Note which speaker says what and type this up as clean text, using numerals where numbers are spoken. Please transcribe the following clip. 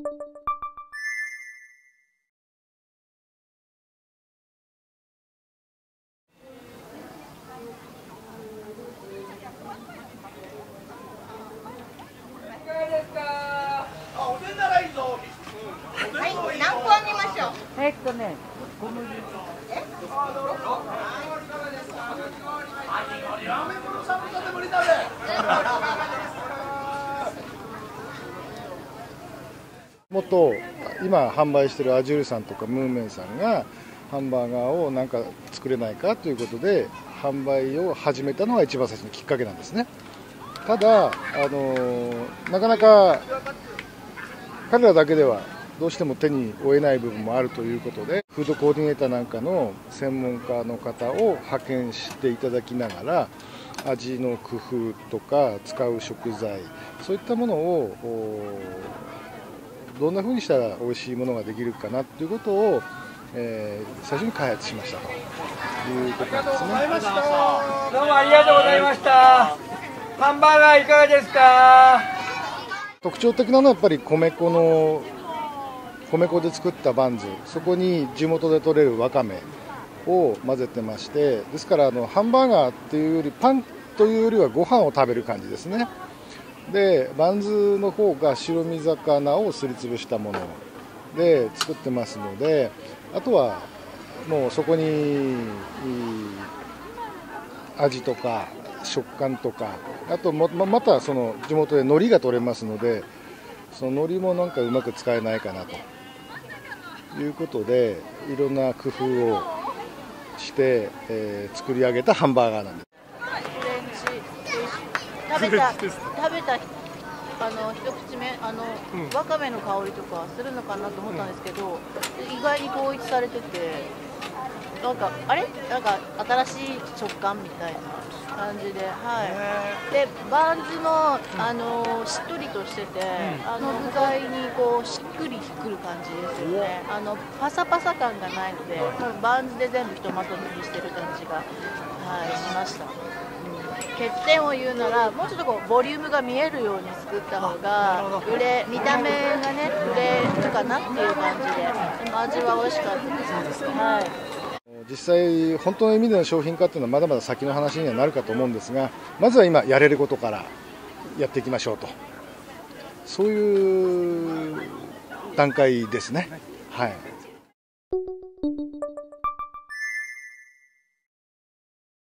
Speaker 1: 小麦。もっと今販売しているアジュールさんとかムーメンさんがハンバーガーをなんか作れないかということで販売を始めたのが一番最初のきっかけなんですね。ただなかなか彼らだけではどうしても手に負えない部分もあるということで、フードコーディネーターなんかの専門家の方を派遣していただきながら、味の工夫とか使う食材、そういったものをどんな風にしたら美味しいものができるかなということを、最初に開発しましたということなんですね。
Speaker 2: どうもありがとうございました。ハンバーガーいかがですか？
Speaker 1: 特徴的なのはやっぱり米粉で作ったバンズ、そこに地元で採れるわかめを混ぜてまして、ですからハンバーガーっていうよりパンというよりはご飯を食べる感じですね。でバンズの方が白身魚をすりつぶしたもので作ってますので、あとはもうそこに味とか食感とか、あとまたその地元で海苔が取れますので、その海苔もなんかうまく使えないかなということで、いろんな工夫をして、作り上げたハンバーガーなんです。
Speaker 3: 食べた一口目わかめの香りとかするのかなと思ったんですけど、意外に統一されてて、なんか新しい食感みたいな感じで、はい。でバンズもしっとりとしてて、具材にこうしっくりくる感じですよね。パサパサ感がないので、バンズで全部ひとまとめにしてる感じが、はい、しました。欠点を言うなら、もうちょっとこうボリュームが見えるように作った方が見た目がね売れるかなっていう感じで、でも味は美味しかったです。はい。
Speaker 1: 実際本当の意味での商品化っていうのはまだまだ先の話にはなるかと思うんですが、まずは今やれることからやっていきましょうと、そういう段階ですね。はい。